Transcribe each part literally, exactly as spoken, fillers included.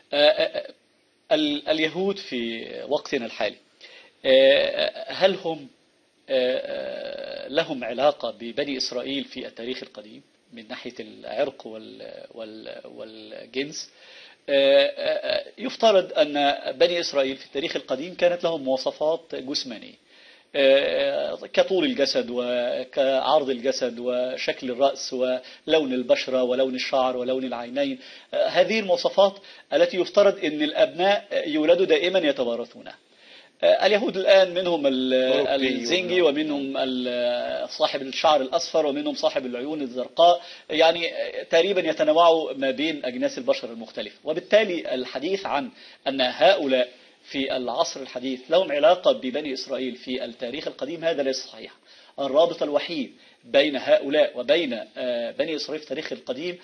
اليهود في وقتنا الحالي هل هم لهم علاقة ببني إسرائيل في التاريخ القديم من ناحية العرق والجنس؟ يفترض أن بني إسرائيل في التاريخ القديم كانت لهم مواصفات جسمانية كطول الجسد وكعرض الجسد وشكل الرأس ولون البشرة ولون الشعر ولون العينين. هذه المواصفات التي يفترض أن الأبناء يولدوا دائما يتوارثونها. اليهود الآن منهم الزنجي ومنهم صاحب الشعر الأصفر ومنهم صاحب العيون الزرقاء، يعني تقريبا يتنوعوا ما بين أجناس البشر المختلفة. وبالتالي الحديث عن أن هؤلاء في العصر الحديث لهم علاقة ببني إسرائيل في التاريخ القديم هذا ليس صحيح. الرابط الوحيد بين هؤلاء وبين بني إسرائيل في التاريخ القديم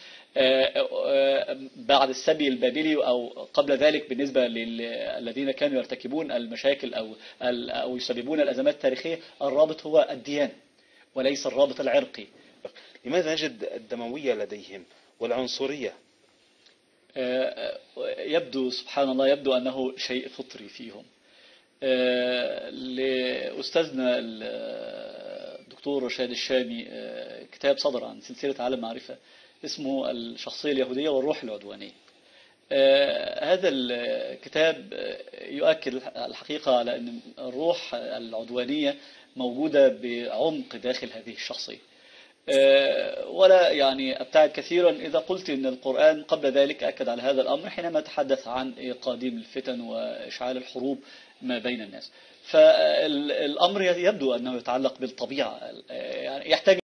بعد السبي البابلي أو قبل ذلك بالنسبة للذين كانوا يرتكبون المشاكل أو أو يسببون الأزمات التاريخية، الرابط هو الديانة وليس الرابط العرقي. لماذا نجد الدموية لديهم والعنصرية؟ يبدو سبحان الله يبدو أنه شيء فطري فيهم. لأستاذنا الدكتور رشاد الشامي كتاب صدر عن سلسلة عالم معرفة اسمه الشخصية اليهودية والروح العدوانية. هذا الكتاب يؤكد الحقيقة على أن الروح العدوانية موجودة بعمق داخل هذه الشخصية، ولا يعني أبتعد كثيرا إذا قلت أن القرآن قبل ذلك أكد على هذا الأمر حينما تحدث عن قادم الفتن وإشعال الحروب ما بين الناس. فالأمر يبدو أنه يتعلق بالطبيعة، يعني يحتاج